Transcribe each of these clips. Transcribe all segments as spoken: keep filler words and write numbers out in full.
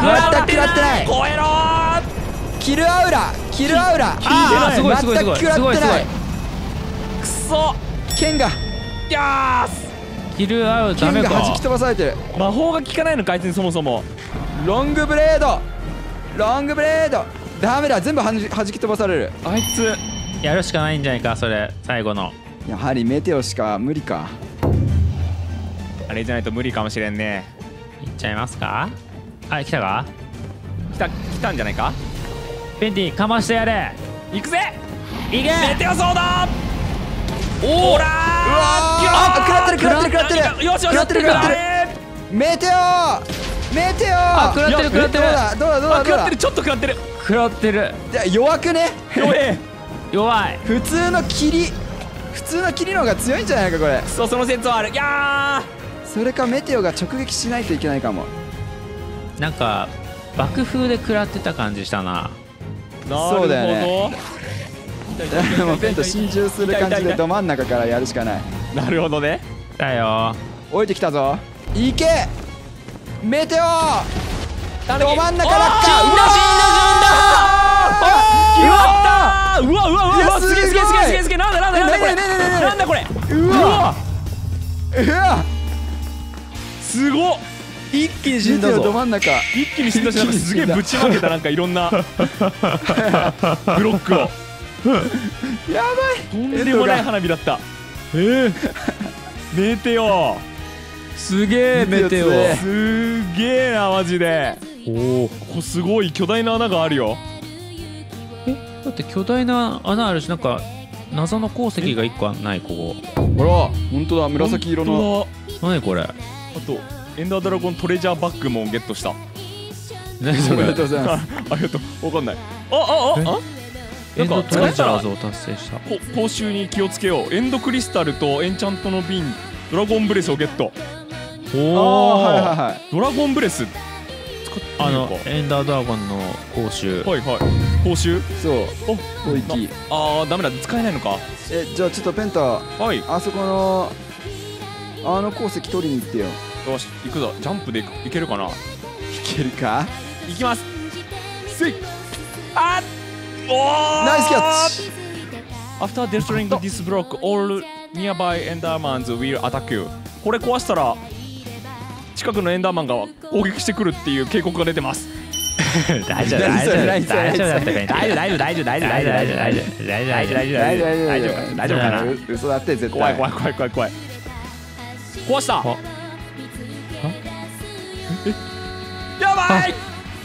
全く食らってない。 超えろー。 キルアウラキルアウラああすごいすごいすごい全く食らってない。 くそ。 剣がいやー、 キルアウダメか。 剣が弾き飛ばされてる。 魔法が効かないのかあいつにそもそも。 ロングブレードロングブレードダメだ、全部はじ弾き飛ばされる。 あいつやるしかないんじゃないかそれ最後の。 やはりメテオしか無理か。 あれじゃないと無理かもしれんね。 いっちゃいますか。はい来たか。 来た来たんじゃないか。 ペンティかましてやれ。 行くぜ。 いけ。 メテオソーダ。 おおらー。 あ食らってる食らってる食らってるよしよし食らってる食らってる。メテオメテオあ食らってる食らってる。 どうだどうだどうだどうだ。 あ食らってる、ちょっと食らってる。 食らってる。 いや弱くね。 弱え。 弱い。 普通の霧普通の霧の方が強いんじゃないかこれ。 そう、その説はある。いやそれかメテオが直撃しないといけないかも。 なんか爆風で食らってた感じしたな。 ー、なそうだよねるほでもペント心中する感じでど真ん中からやるしかない。 ど。なるほどね。 だよ。 降りてきたぞ。いけメテオどど真ん中落下。うわ死んだ決まったー。うわうわうわうわ、すげえすげえすげえすげえすげえ。なんだなんだなんだこれ。 ねねねねねねなんだこれ。 うわうわすごっ。 一気に死メテオどんだぞ。 真ん中。 一気に死んだし、なんかすげえぶちまけた、なんかいろんなブロックを。 やばい。 とんでもない花火だった。えー、メテオすげえメテオ。 メテオ強えすげえなマジで。 おお。 ここすごい巨大な穴があるよ。 えだって巨大な穴あるし、なんか謎の鉱石が一個ないここ。 ほら本当だ紫色の。 本何これ。 当だ。あとエンダードラゴントレジャーバッグもゲットした。 何それおめで。とうございます。 ありがとう。わかんない。ああああ。 エンドトレジャーズこを達成した。 報酬に気をつけよう。エンドクリスタルとエンチャントの瓶、ドラゴンブレスをゲット。 あおあお。 はいはいはい。 ドラゴンブレス使ってあのみるか。 エンダードラゴンの報酬。 はいはい。報酬。 そうお、 攻撃。 ああダメだ、使えないのか。 えじゃあちょっとペンタはい。 あそこのあの鉱石取りに行ってよ。 よし行くぞ。ジャンプでいけるかな。 いけるか。 行きます。せい。あっ。おー。 ナイスキャッチ。 After destroying this block, all nearby Endermans will attack you. これ壊したら近くのエンダーマンが攻撃してくるっていう警告が出てます。 大丈夫大丈夫大丈夫大丈夫だったかい。 大丈夫大丈夫大丈夫大丈夫大丈夫大丈夫大丈夫大丈夫大丈夫大丈夫大丈夫大丈夫大丈夫かな。 う嘘だって絶対。 怖い怖い怖い怖い怖い。壊した。 あやばい。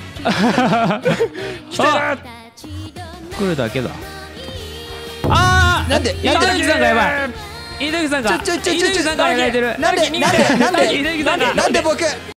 来てる。 来るだけだ。ああなんでインドキさんがやばい。インドキさんがちょちょちょちょインドキさんがやられてる。 なんでなんでなんでインドキさんがなんで僕